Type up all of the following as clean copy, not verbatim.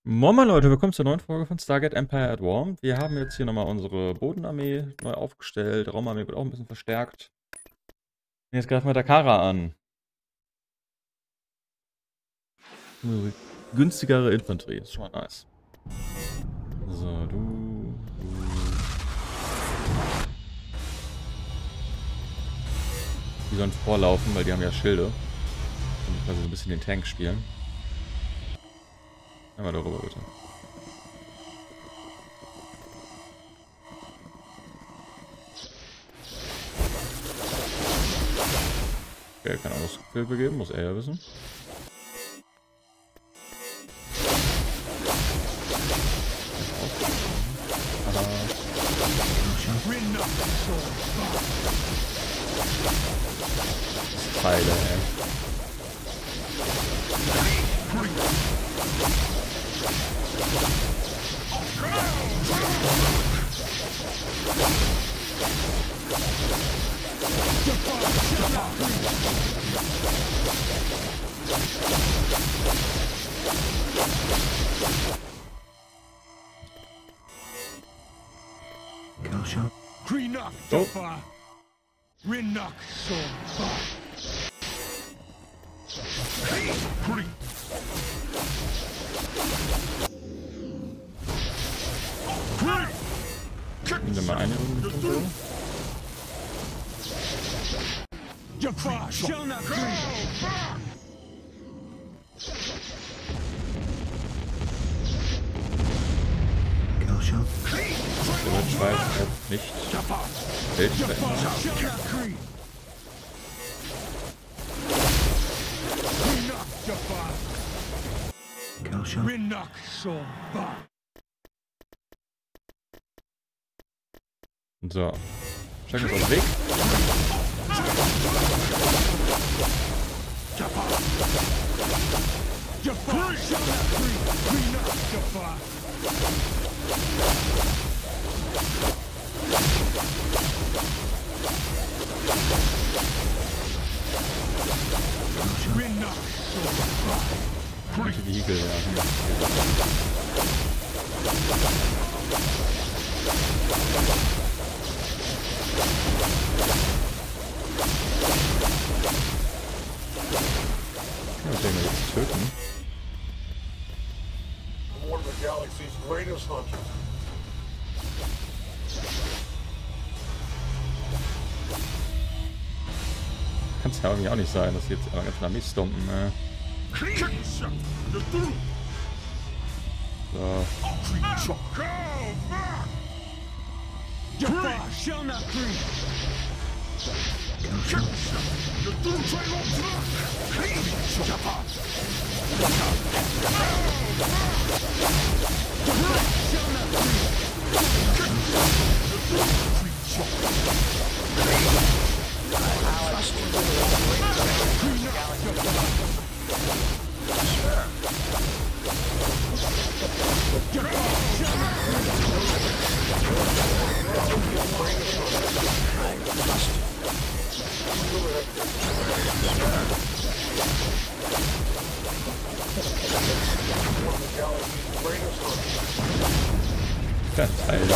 Moin Moin Leute, willkommen zur neuen Folge von Stargate Empire at War. Wir haben jetzt hier nochmal unsere Bodenarmee neu aufgestellt. Die Raumarmee wird auch ein bisschen verstärkt. Und jetzt greifen wir Takara an. Günstigere Infanterie, ist schon mal nice. So, du. Die sollen vorlaufen, weil die haben ja Schilde. Und quasi so ein bisschen den Tank spielen. Einmal darüber bitte. Okay, keine Ausbildung geben, muss er ja wissen. Teile, ey. Oh. Nehmen wir mal eine Runde. Der Schweiß jetzt nicht Welt verändern. So, checken wir uns auf den Weg. Manche Vehikel, ja. Ja, den wir jetzt töten. Kann es ja irgendwie auch nicht sein, dass sie jetzt aber ganz nach mich stompen. So. Ganz Alter.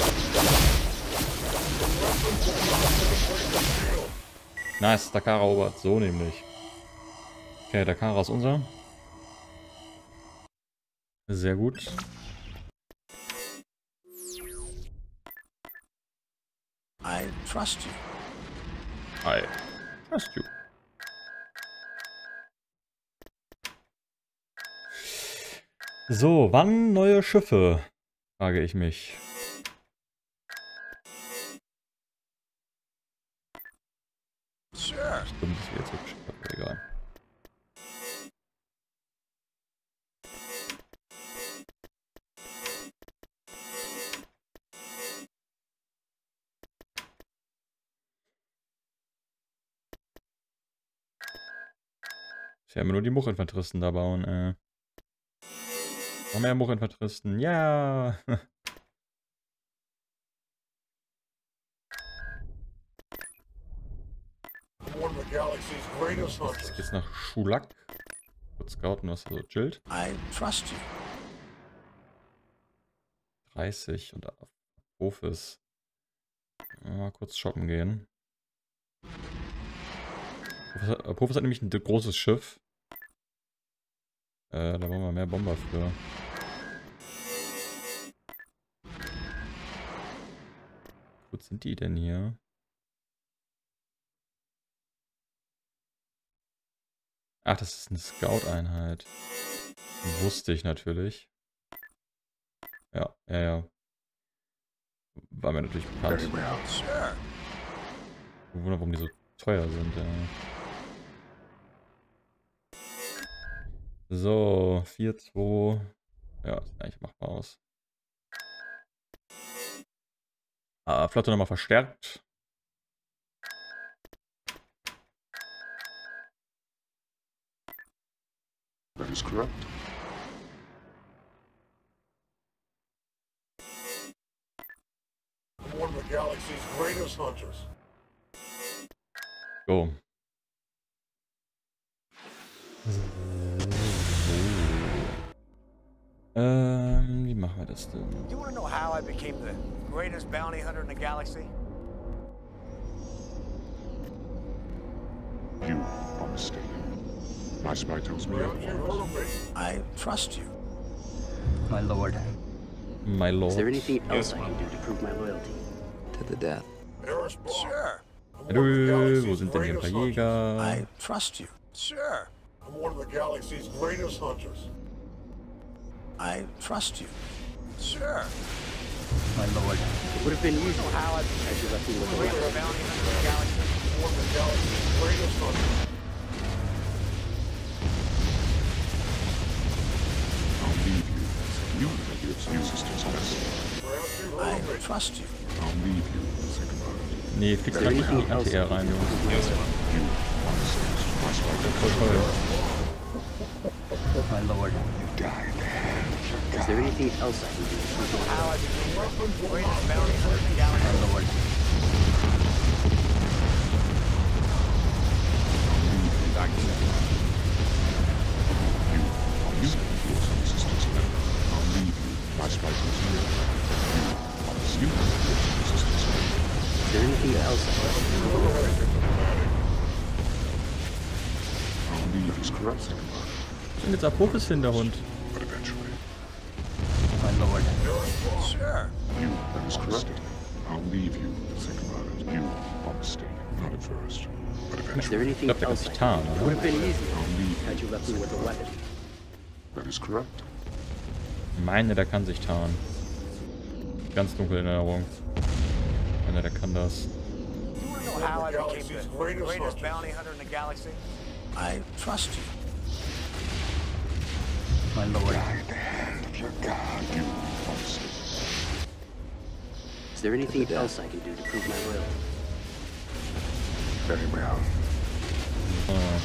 Nice, Takara erobert. So nämlich. Okay, Takara ist unser. Sehr gut. I trust you. I trust you. So, wann neue Schiffe? Frage ich mich. Sure. Stimmt, das wird jetzt so geschickt, aber egal. Ich werde nur die Muchinfanteristen da bauen, Noch mehr Muchinfanteristen, ja! Jetzt geht's nach Schulak. Kurz scouten, was da so chillt. I trust you. 30 und Profis. Mal kurz shoppen gehen. Profis hat nämlich ein großes Schiff. Da brauchen wir mehr Bomber für. Wie gut sind die denn hier? Ach, das ist eine Scout-Einheit. Wusste ich natürlich. Ja. War mir natürlich bekannt. Sure. Ich wundere, warum die so teuer sind. Ja. So, 4-2. Ja, sieht eigentlich machbar aus. Flotte nochmal verstärkt. That is correct. One of the galaxy's greatest hunters. Go. Wie machen wir das denn? You want to know how I became the greatest bounty hunter in the galaxy? You are mistaken. My spy tells me otherwise. I trust you. My lord, My lord. is there anything else I can do to prove my loyalty? To the death. Sure. Wo sind denn hier ein paar Jäger? I trust you. Sure. I'm one of the galaxy's greatest hunters. I trust you. Sure. My lord, It would have been easy how I as you left me with a greatest weapon. bounty hunter in the galaxy. One of the galaxy's greatest hunters. I'll leave you. You will give some assistance best. Perhaps you've I heard of me. trust you. I'll leave you. Think about it. Nee, fliegt gerade nicht in die Anti-Air rein, Jungs. You are mistaken. My spy tells Voll me toll. My lord, you die in the hand of your is god. there anything else I can do to prove my How I loyalty? became the greatest bounty hunter in the galaxy. My lord, You will give some assistance then. I'll leave you. My spy tells me otherwise. You will give some assistance then. is there anything else I can do to prove my loyalty? I'll leave you. Correct. Think about it. Und jetzt Apophis hin, der Hund. But eventually. My lord, Sure. You, that is correct. I'll leave you. Think about it. You are mistaken. Not at first. But is eventually. there anything Ich glaube, der kann else sich I can tarnen, do? It oder? would have been easy I'll leave had you left me with a weapon. That is correct. Ich meine, der kann sich tarnen. Ganz dunkel in Erinnerung. Ich meine, der kann das. You want to know how I became the greatest bounty hunter in the galaxy? I trust you. My lord, Die in the hand of your god. You are mistaken. is there anything else I can do to prove my loyalty? Very well. Oh.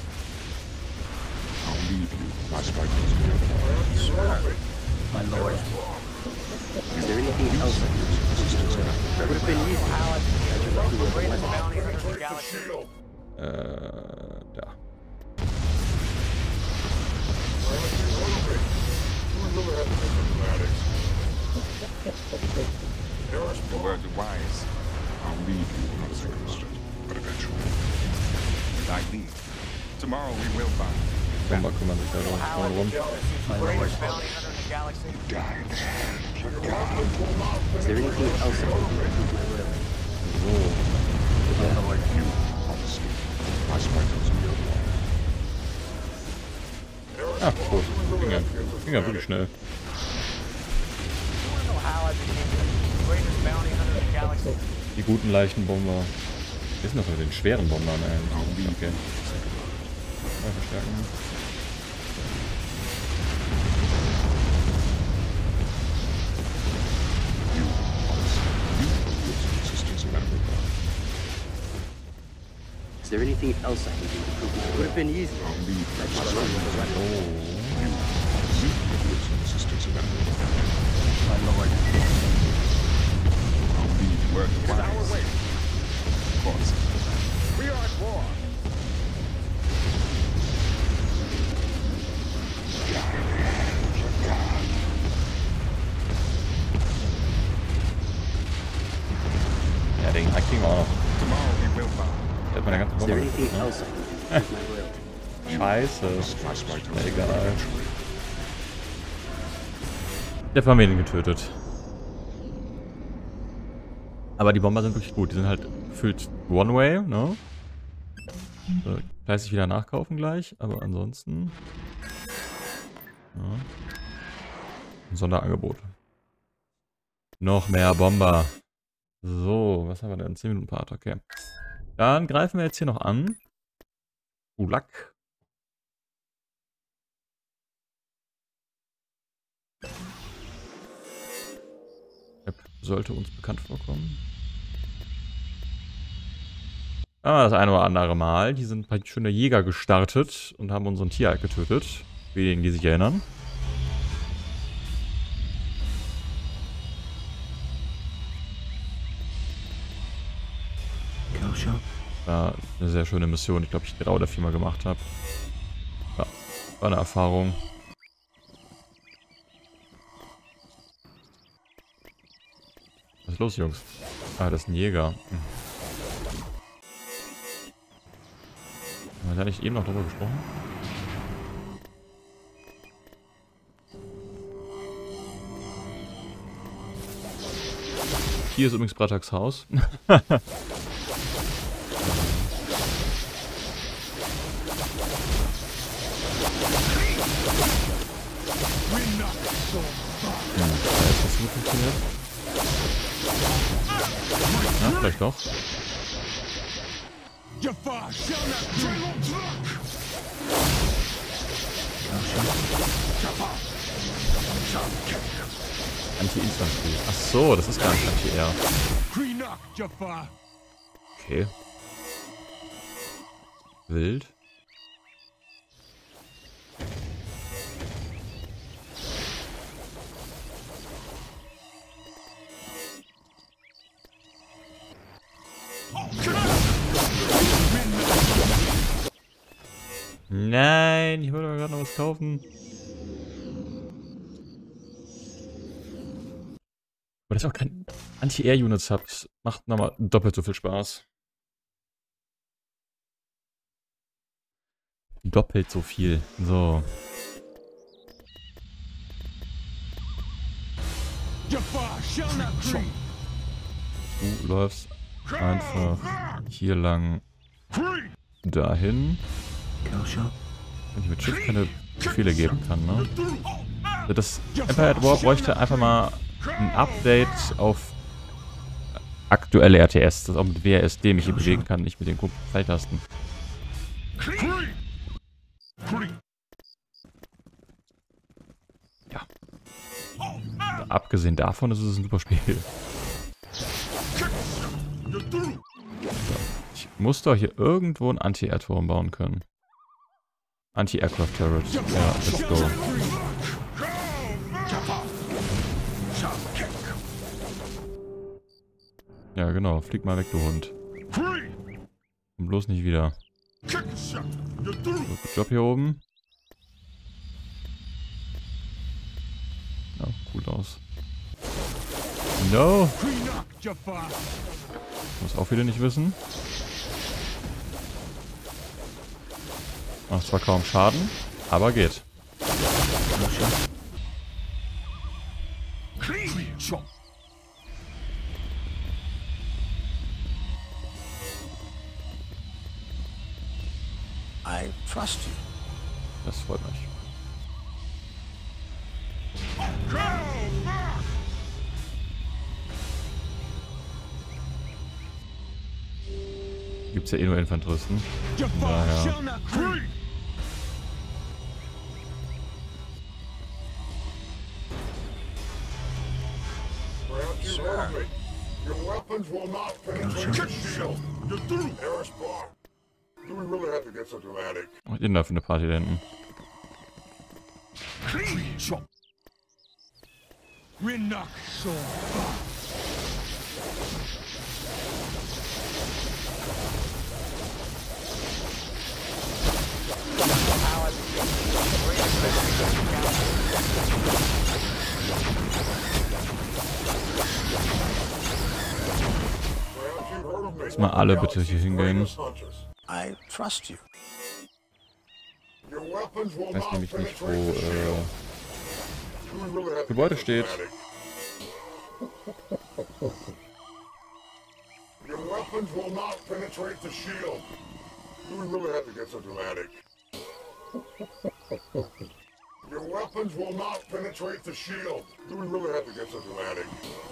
I'll leave you. My spy tells me otherwise. Sure. My lord, is there anything else I can do to prove my loyalty? It would have been easy how I became the greatest bounty hunter in the Break the galaxy. shield. Da. Perhaps you've heard of me. You really have to be fanatics. Eris The words are wise. I'll leave you. Not as interested. But eventually. I leave. Tomorrow we will find. Bomber kümmern sich darum. How I Rum. became My the lord, greatest bounty hunter in the galaxy? Die in the hand of your god. is there anything else I can do to prove my loyalty? So. My lord, You are mistaken. My spy tells me otherwise. Ach, gut. Ging ja wirklich schnell. You want to know how I became the greatest bounty hunter in the galaxy? Die guten leichten Bomber. Wir sind doch mit den schweren Bombern, ey. Okay. Mal verstärken. You are mistaken. You will give some assistance in that regard. is there anything else I can do to prove my loyalty? It would have been easy I'll leave you. had you left me with a weapon. Oh. You will give some assistance in that regard. My lord, I'll leave you. Words are Our wise. way. Of course. We are at war. Die in the hand of your god. wir auch noch. Tomorrow we will find. Der hat meine ganze Is there Bombe anything getötet, else I can do with my loyalty? ne? Scheiße. Frostbite Na, will egal. eventually. Der hat ihn getötet. Aber die Bomber sind wirklich gut. Die sind halt gefühlt One-Way, ne? So, fleißig wieder nachkaufen gleich, aber ansonsten... Ja. Ein Sonderangebot. Noch mehr Bomber. So, was haben wir denn? 10 Minuten Part, okay. Dann greifen wir jetzt hier noch an. Gulag. Sollte uns bekannt vorkommen. Das eine oder andere Mal. Die sind praktisch schon der Jäger gestartet und haben unseren Tieralk getötet. Für diejenigen, die sich erinnern. War eine sehr schöne Mission. Ich glaube, ich 3 oder 4 Mal gemacht habe. Ja, war eine Erfahrung. Was ist los, Jungs? Ah, das ist ein Jäger. Haben wir da nicht eben noch drüber gesprochen? Hier ist übrigens Brataks Haus. Gut funktioniert. Ja, vielleicht doch. Anti-Infanterie. Ach so, das ist gar nicht Anti-Air. Okay. Wild. Nein, ich wollte mir gerade noch was kaufen. Aber dass ich auch kein Anti-Air-Units habt, macht nochmal doppelt so viel Spaß. Doppelt so viel. So. Du läufst einfach hier lang dahin. Wenn ich mit Schiff keine Befehle geben kann, ne? Das Empire at War bräuchte einfach mal ein Update auf aktuelle RTS, das auch mit WASD mich hier bewegen kann, nicht mit den Pfeiltasten. Ja. Abgesehen davon ist es ein super Spiel. Ich muss doch hier irgendwo ein Anti-Air-Turm bauen können. Anti-Aircraft Turret. Ja, let's go. Ja, genau. Flieg mal weg, du Hund. Und bloß nicht wieder. So, gut Job hier oben. Ja, cool aus. No! Muss auch wieder nicht wissen. Macht zwar kaum Schaden, aber geht. I trust you. Das freut mich. Gibt's ja eh nur Infanteristen. Daher. Your weapons will not penetrate the shield. You're through, Aerospawn. Do we really have to get so dramatic? Was ist denn da für eine Party da hinten? Perhaps you've heard of me. Jetzt mal alle bitte hier hingehen. I trust you. Your weapons will Ich weiß not nämlich nicht, wo penetrate the shield. Do we really have to Gebäude get so steht. dramatic? Your weapons will not penetrate the shield. Do we really have to get so dramatic? Your weapons will not penetrate the shield. Do we really have to get so dramatic?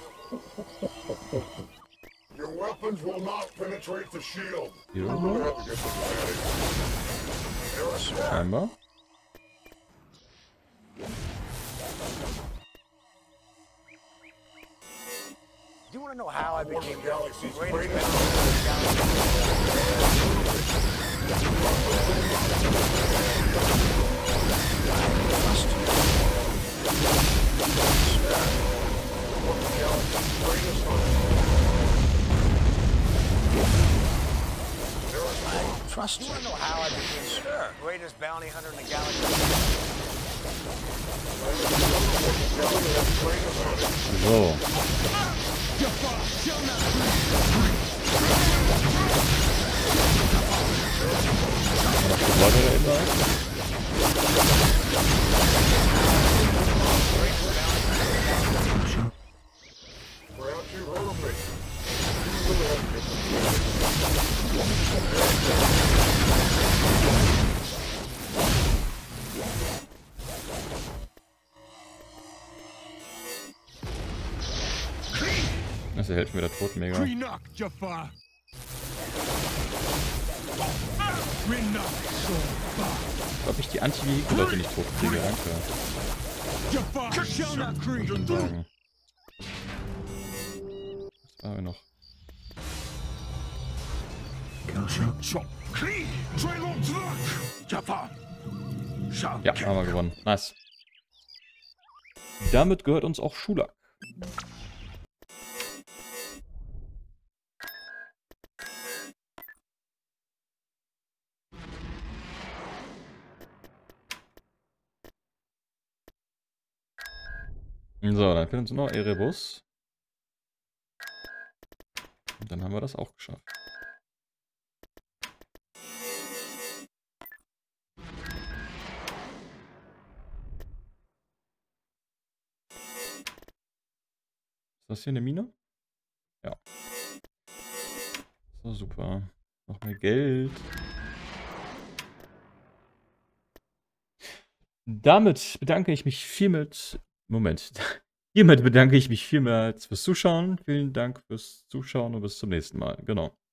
Your weapons will not penetrate the shield. Do we really have to get so dramatic? Scheinbar. Do you want to know how I became the Galaxy's greatest greatest trust you? Want to know how I became the greatest bounty hunter in the galaxy? So. Noch Gebäude da innen rein? Perhaps you heard of me. Do we really have to get so dramatic? Das erhält mir der Tod mega. Greenock, Jafar. Ich glaube, ich die Anti-Vehikel nicht hochkriege. Danke. Jafar shall not creep. Sagen. Was haben wir noch? Ja, haben wir gewonnen. Nice. Damit gehört uns auch Schulak. So, dann fehlt uns noch Erebus. Und dann haben wir das auch geschafft. Ist das hier eine Mine? Ja. So, super. Noch mehr Geld. Damit bedanke ich mich vielmals. Moment. Hiermit bedanke ich mich vielmals fürs Zuschauen. Vielen Dank fürs Zuschauen und bis zum nächsten Mal. Genau.